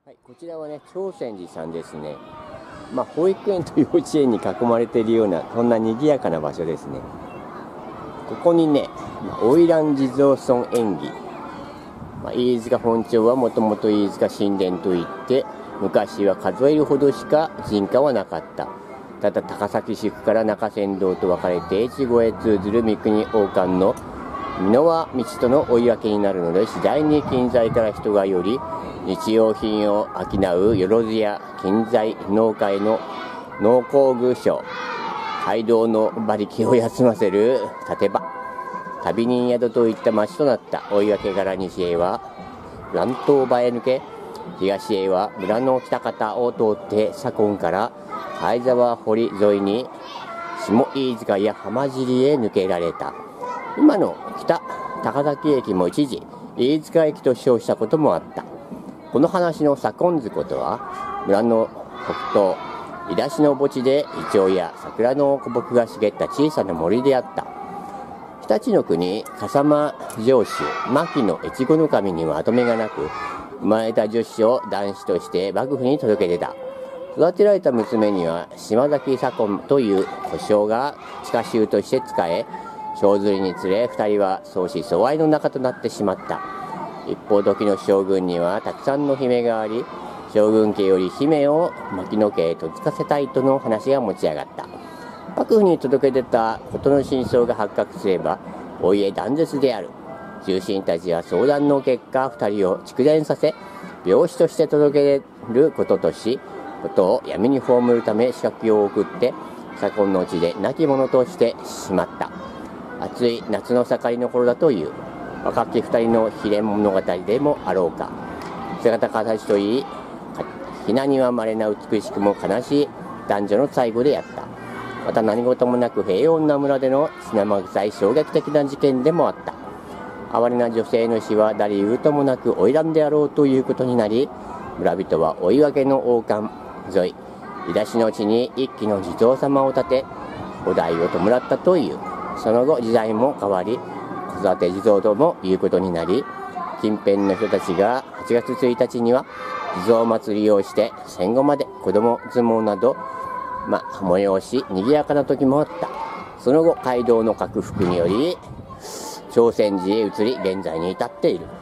はい、こちらはね、長泉寺さんですね。保育園と幼稚園に囲まれているような、そんな賑やかな場所ですね。ここにね、花魁地蔵尊縁起。飯塚本町はもともと飯塚神殿といって、昔は数えるほどしか人家はなかった。ただ高崎宿から中山道と分かれて越後へ通ずる三国王冠の箕輪道との追い分けになるので、次第に近在から人がより日用品を商うよろずや近在農会の農工具商、街道の馬力を休ませる立場、旅人宿といった町となった。追い分けから西へは乱東場へ抜け、東へは村の北方を通って左近から相沢堀沿いに下飯塚や浜尻へ抜けられた。今の北高崎駅も一時飯塚駅と称したこともあった。この話の左近塚とは、村の北東井出しの墓地でイチョウや桜の古木が茂った小さな森であった。常陸の国笠間城主牧野越後守には跡目がなく、生まれた女子を男子として幕府に届け出た。育てられた娘には島崎左近という呼称が近衆として仕え、生ずるにつれ二人は相思相愛の仲となってしまった。一方時の将軍にはたくさんの姫があり、将軍家より姫を牧野家へ嫁がせたいとの話が持ち上がった。幕府に届け出た事の真相が発覚すればお家断絶である。重臣たちは相談の結果、二人を逐電させ病死として届けることとし、ことを闇に葬るため仕掛けを送って左近の地で亡き者としてしまった。暑い夏の盛りの頃だという。若き二人の悲恋物語でもあろうか。姿形といい、ひなには稀な美しくも悲しい男女の最後であった。また何事もなく平穏な村での血生臭い衝撃的な事件でもあった。哀れな女性の死は誰言うともなく花魁であろうということになり、村人は追い分けの王冠沿い井出しの地に一騎の地蔵様を建てお題を弔ったという。その後時代も変わり、子育て地蔵ともいうことになり、近辺の人たちが8月1日には地蔵祭りをして、戦後まで子供相撲など催し賑やかな時もあった。その後街道の拡幅により長泉寺へ移り、現在に至っている。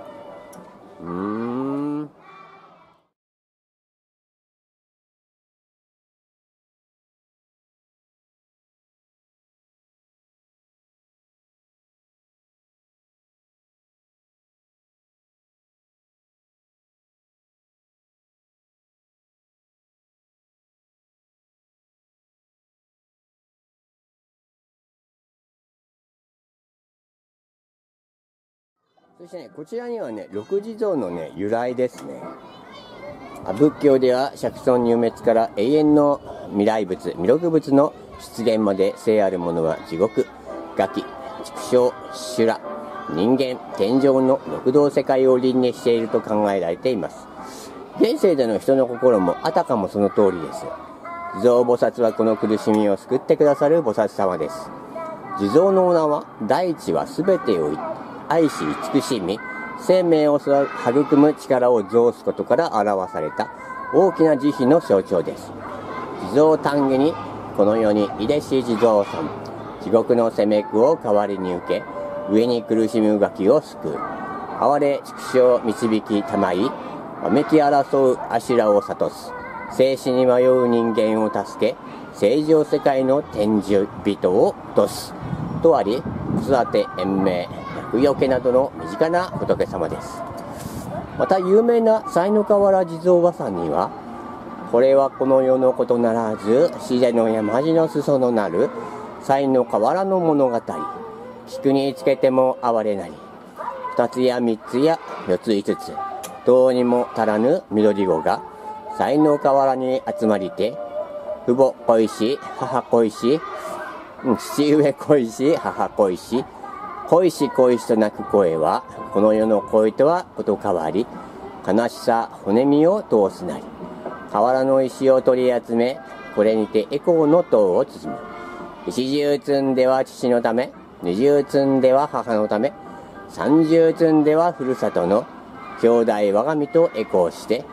そしてね、こちらにはね、六地蔵のね、由来ですね。仏教では釈尊入滅から永遠の未来仏、弥勒仏の出現まで生あるものは地獄、餓鬼、畜生、修羅、人間、天上の六道世界を輪廻していると考えられています。現世での人の心もあたかもその通りです。地蔵菩薩はこの苦しみを救ってくださる菩薩様です。地蔵のお名は、大地はすべてを愛し慈しみ、生命を育む力を増すことから表された大きな慈悲の象徴です。地蔵丹下にこの世にいでし地蔵さん、地獄の責め苦を代わりに受け、上に苦しむ餓鬼を救う。哀れ畜生を導きたまい、わめき争う阿修羅を諭す。生死に迷う人間を助け、正常世界の天寿人を落とす。とあり、子育て延命、厄除けなどの身近な仏様です。また有名な賽の河原地蔵和さんには、これはこの世のことならず、自然の山地の裾のなる賽の河原の物語。菊につけても哀れなり、二つや三つや四つ五つ、どうにも足らぬ緑子が賽の河原に集まりて、父母恋し、母恋し、父上恋し、母恋し、恋し恋しと泣く声は、この世の恋とはこと変わり、悲しさ骨身を通すなり。河原の石を取り集め、これにてエコーの塔を包む。一十積んでは父のため、二十積んでは母のため、三十積んではふるさとの兄弟我が身とエコーして、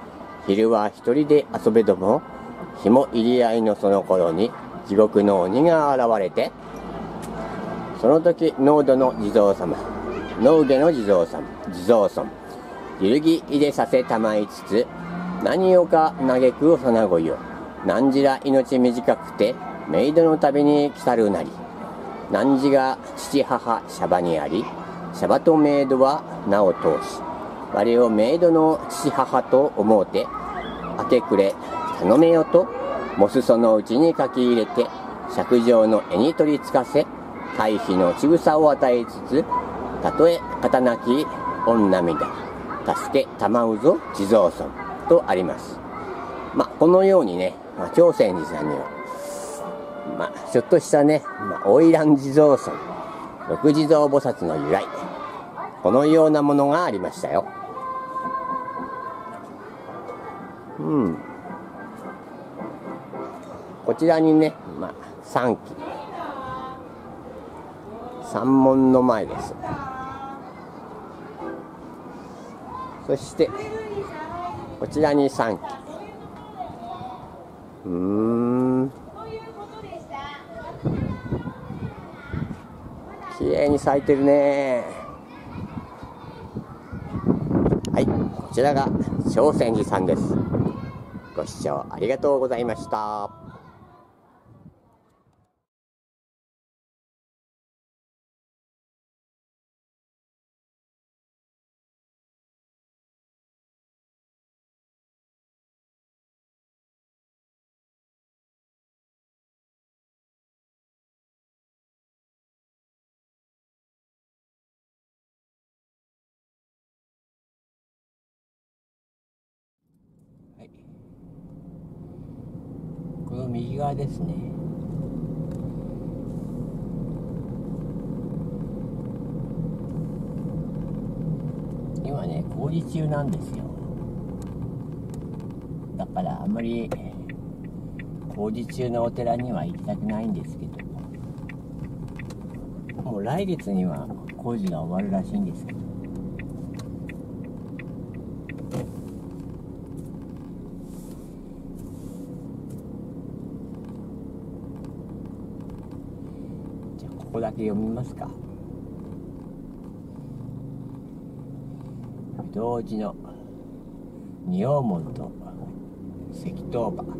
昼は一人で遊べども、日も入り合いのその頃に地獄の鬼が現れて、その時濃度の地蔵様、濃下の地蔵様、地蔵尊、揺るぎ入れさせたまいつつ、何をか嘆く幼子よ、何時ら命短くて、メイドの旅に来たるなり、何時が父母シャバにあり、シャバとメイドは名を通し、我をメイドの父母と思うて、明け暮れ頼めよと、もすそのうちに書き入れて、尺状の絵に取りつかせ、回避のちぐさを与えつつ、たとえ刀なき御涙、助けたまうぞ地蔵尊とあります。このようにね、長泉寺さんには、ちょっとしたね、花魁地蔵尊、六地蔵菩薩の由来、このようなものがありましたよ。こちらにね、三基、三門の前です。そしてこちらに三基。綺麗に咲いてるね。はい、こちらが長泉寺さんです。ご視聴ありがとうございました。はい、この右側ですね。今ね、工事中なんですよ。だからあんまり工事中のお寺には行きたくないんですけど、もう来月には工事が終わるらしいんですけど、じゃあここだけ読みますか。不動寺の仁王門と石塔場、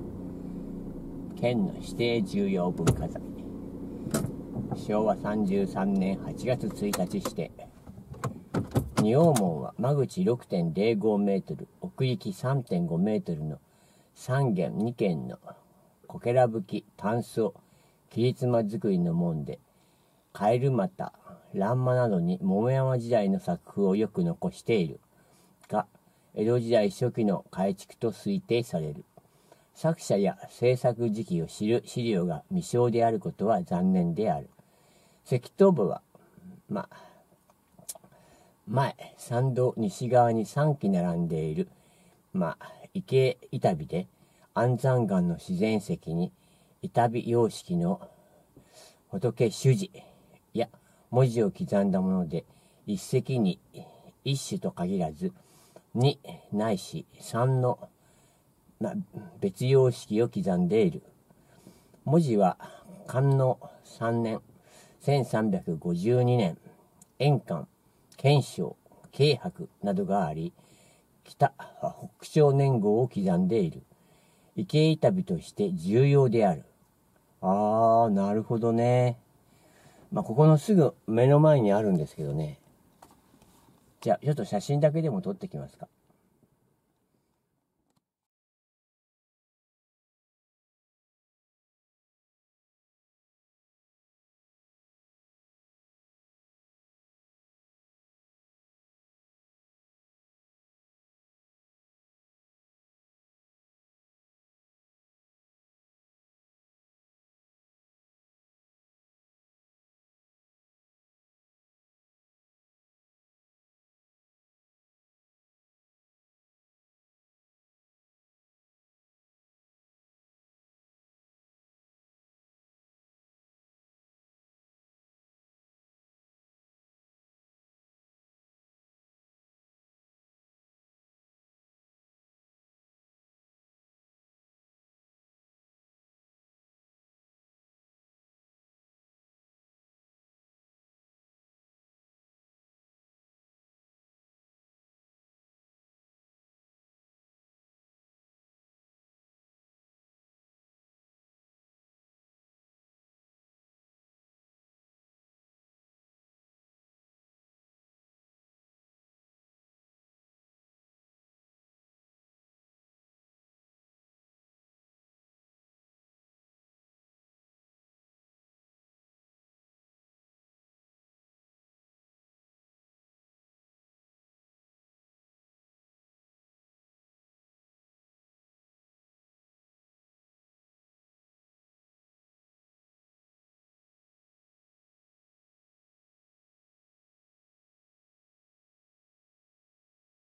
県の指定重要文化財、昭和33年8月1日して、仁王門は間口 6.05 メートル、奥行き 3.5 メートルの3軒2軒のこけら葺き単層切妻造りの門で、カエル股、欄間などに桃山時代の作風をよく残しているが、江戸時代初期の改築と推定される。作者や制作時期を知る資料が未詳であることは残念である。石塔部は、前、参道西側に3基並んでいる、池板火で、安山岩の自然石に、板火様式の仏主事や文字を刻んだもので、一石に一種と限らず、2ないし3の、別様式を刻んでいる。文字は寛永3年1352年延漢、建章、慶伯などがあり、北朝年号を刻んでいる。池板火として重要である。なるほどね。ここのすぐ目の前にあるんですけどね。じゃあちょっと写真だけでも撮ってきますか。